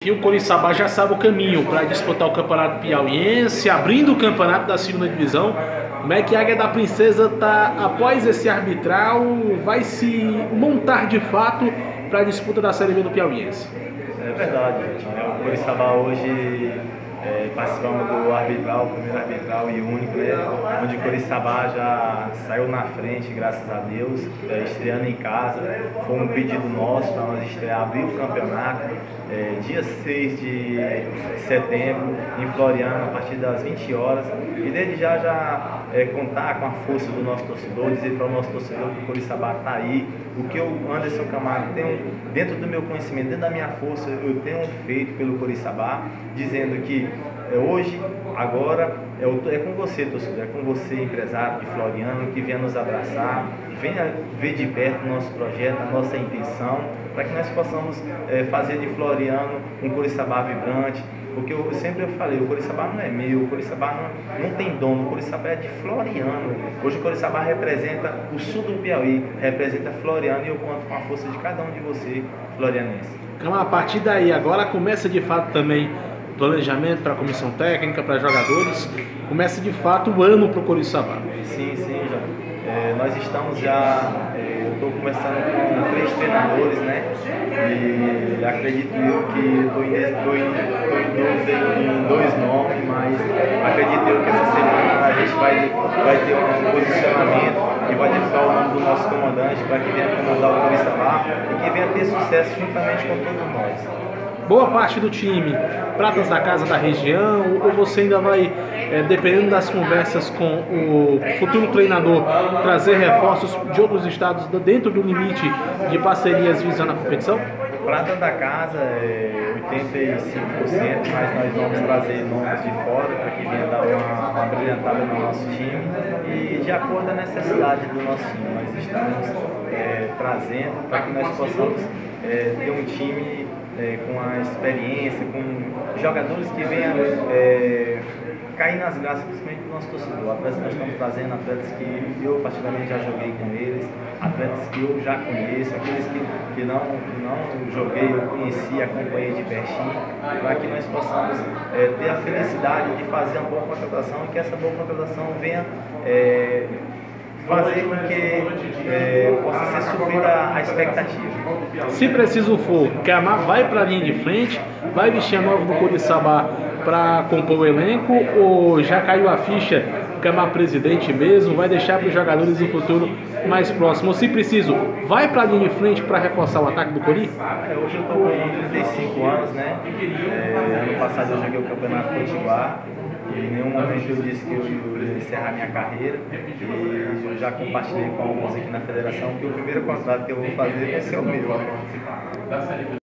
E o Coriçaba já sabe o caminho para disputar o Campeonato Piauiense, abrindo o campeonato da segunda divisão. Como é que a Águia da Princesa está, após esse arbitral, vai se montar de fato para a disputa da Série B do Piauiense? É verdade, o Coriçaba hoje participamos do arbitral, o primeiro arbitral e único, onde o Coriçaba já saiu na frente, graças a Deus, estreando em casa. Foi um pedido nosso para nós estrear, abrir o campeonato, dia 6 de setembro, em Floriano, a partir das 20 horas. E desde já contar com a força do nosso torcedor, dizer para o nosso torcedor que o Coriçaba está aí. O que eu, Anderson Camargo, tenho dentro do meu conhecimento, dentro da minha força, eu tenho feito pelo Coriçaba, dizendo que hoje, agora, é com você, torcedor, é com você, empresário de Floriano, que venha nos abraçar, venha ver de perto o nosso projeto, a nossa intenção, para que nós possamos fazer de Floriano um Coriçaba vibrante. Porque eu sempre falei, o Coriçaba não é meu, o Coriçaba não tem dono, o Coriçaba é de Floriano. Hoje o Coriçaba representa o sul do Piauí, representa Floriano, e eu conto com a força de cada um de vocês, florianense. Então, a partir daí, agora começa de fato também o planejamento para a comissão técnica, para jogadores, começa de fato o ano para o Coriçaba. Sim, já. Nós estamos já, eu estou conversando com 3 treinadores, e acredito eu que estou em dúvida em 2 nomes, mas acredito eu que essa semana a gente vai ter um posicionamento e vai divulgar o nome do nosso comandante para que venha comandar o Coriçaba e que venha ter sucesso juntamente com todos nós. Boa parte do time, pratas da casa da região, ou você ainda vai, dependendo das conversas com o futuro treinador, trazer reforços de outros estados dentro do limite de parcerias visando a competição? Prata da casa é 85%, mas nós vamos trazer nomes de fora para que venha dar uma brilhantada no nosso time e de acordo com a necessidade do nosso time. Nós estamos trazendo para que nós possamos ter um time com a experiência, com jogadores que venham cair nas graças, principalmente do nosso torcedor. Atletas que nós estamos trazendo, atletas que eu particularmente já joguei com eles, atletas que eu já conheço, aqueles que não joguei, eu conheci, acompanhei de pertinho, para que nós possamos ter a felicidade de fazer uma boa contratação e que essa boa contratação venha fazer com que possa ser suprida a expectativa. Se preciso for, Camar vai para a linha de frente, vai vestir a nova do Coriçaba para compor o elenco, ou já caiu a ficha, Camar presidente mesmo, vai deixar para os jogadores no futuro mais próximo? Ou se preciso, vai para a linha de frente para reforçar o ataque do Cori? Hoje eu estou com 35 anos, ano passado eu joguei o Campeonato Potiguar. E em nenhum momento eu disse que eu ia encerrar minha carreira, e eu já compartilhei com alguns aqui na federação que o primeiro contrato que eu vou fazer vai ser o meu.